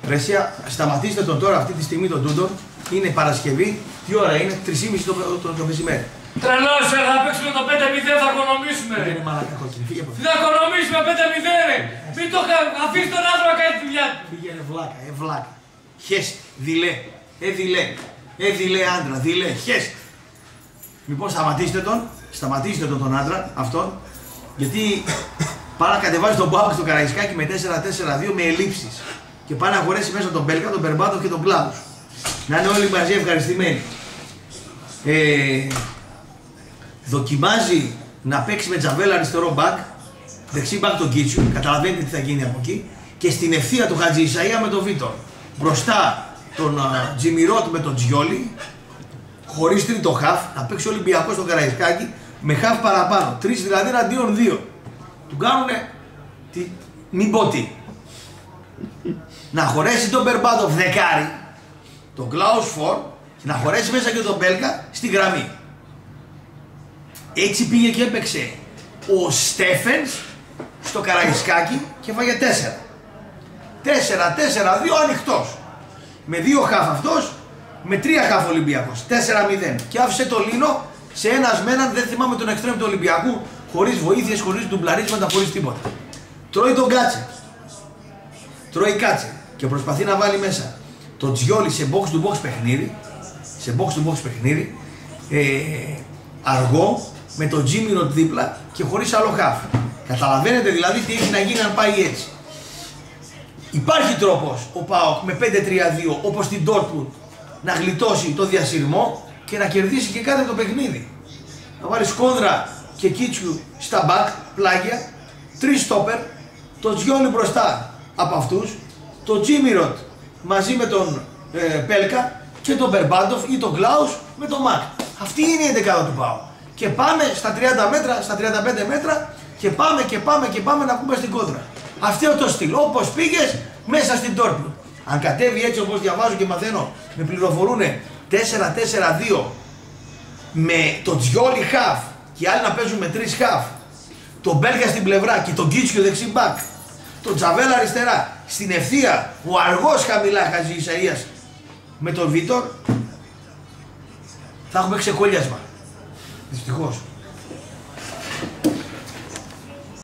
Ρεσία, σταματήστε τον τώρα αυτή τη στιγμή τον Τούντορ. Είναι Παρασκευή. Τι ώρα είναι? 3:30 το μεσημέρι. Τρελός, θα παίξουμε το 5-0, θα οικονομήσουμε. Είναι μαλακά κόκκινη, φύγε από εδώ. Θα οικονομήσουμε 5-0. Μην το αφήσει τον άνθρωπο να κάνει τη δουλειά του. Πήγαινε βλάκα, βλάκα. Χες, δειλέ, δειλέ άντρα, δειλέ, χες. Λοιπόν, σταματήστε τον άντρα αυτόν, γιατί πάει να κατεβάζει τον Πάοκ στο Καραϊσκάκι με 4-4-2 με ελλείψεις. Και πάει να χωρέσει μέσα τον Μπέλκα, τον Μπερμπάτοφ και τον Κλάβους. Να είναι όλοι μαζί ευχαριστημένοι. Δοκιμάζει να παίξει με Τζαβέλα αριστερό μπακ, δεξί μπακ τον Κίτσιου, καταλαβαίνετε τι θα γίνει από εκεί, και στην ευθεία του Χατζη Ισαΐα με τον Βίτορ. Μπροστά τον Τζιμιρότ με τον Τζιόλι, χωρίς τρίτο χαφ, να παίξει ο Ολυμπιακός στο Καραϊσκάκι με χαφ παραπάνω. 3 δηλαδή εναντίον 2. Του κάνουνε μην πω τι. Να χωρέσει τον Μπερμπάτοφ δεκάρι, τον Κλάους Φορ, και να χωρέσει μέσα και τον Μπέλκα στη γραμμή. Έτσι πήγε και έπαιξε ο Στέφενς στο Καραϊσκάκι και φάγε 4. 4-4-2 ανοιχτός. Με 2 χαφ αυτός, με 3 χαφ Ολυμπιακός. 4-0. Και άφησε το Λίνο σε ένας με έναν, δεν θυμάμαι τον εξτρέμ του Ολυμπιακού, χωρίς βοήθειες, χωρίς ντουμπλαρίσματα, χωρίς τίποτα. Τρώει τον Κάτσε. Τρώει Κάτσε και προσπαθεί να βάλει μέσα το Τζιόλι σε box to box παιχνίδι. Σε box to box παιχνίδι. Αργό, με τον Τζίμιροτ δίπλα και χωρίς άλλο χαφ. Καταλαβαίνετε δηλαδή τι έχει να γίνει αν πάει έτσι. Υπάρχει τρόπος ο ΠΑΟΚ με 5-3-2 όπως την Dortmund να γλιτώσει το διασυρμό και να κερδίσει και κάτι το παιχνίδι. Να βάλει Κόνδρα και Κίτσιου στα μπακ, πλάγια, 3 στόπερ, το Τζιόλι μπροστά από αυτούς, το Τζίμιροτ μαζί με τον Πέλκα και τον Μπερμπάντοφ ή τον Κλάους με τον Μακ. Αυτή είναι η 11 του ΠΑΟΚ. Και πάμε στα 30 μέτρα, στα 35 μέτρα και πάμε να πούμε στην κόντρα. Αυτό το στυλ, όπως πήγες μέσα στην Dortmund. Αν κατέβει έτσι όπως διαβάζω και μαθαίνω, με πληροφορούνε 4-4-2 με το Τζιόλι χαφ και άλλοι να παίζουν με 3 χαφ, τον Μπέλκα στην πλευρά και τον Κίτσιο δεξί μπακ, τον Τζαβέλα αριστερά, στην ευθεία ο αργός χαμηλά Χατζη Ισαΐας με τον Βίτορ, θα έχουμε ξεκολλιάσμα. Δυστυχώς.